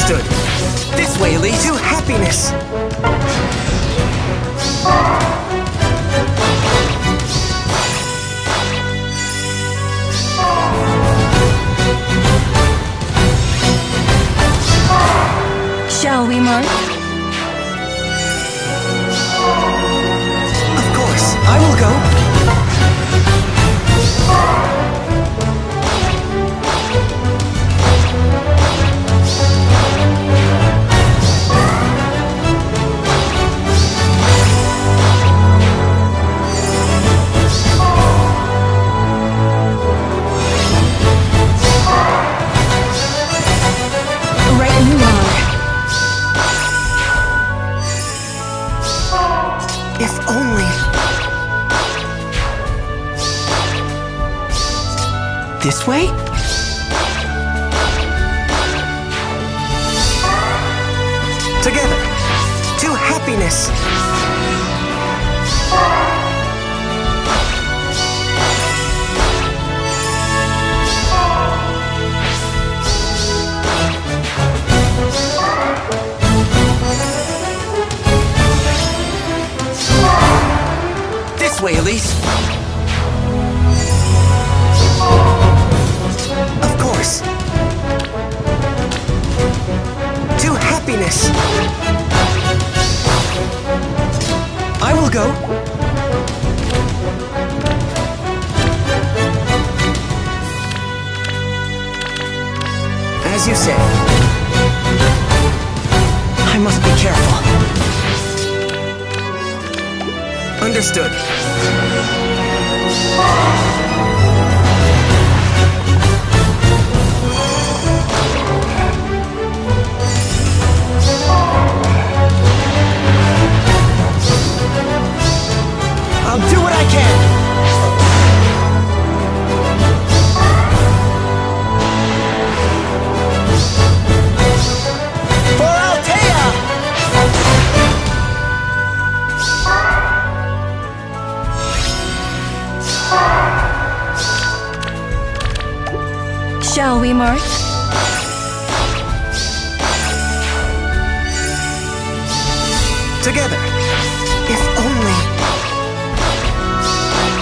Understood. This way leads to happiness. Shall we, Mark? Of course, I will go. Right you are. If only... This way? Together, to happiness. This way, Elise. Of course. To happiness. I will go. As you say. I must be careful. Understood. I'll do what I can. For Altea! Shall we, Mark? Together. If only.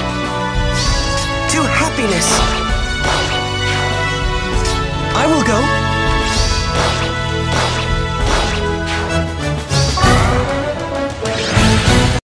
To happiness. I will go.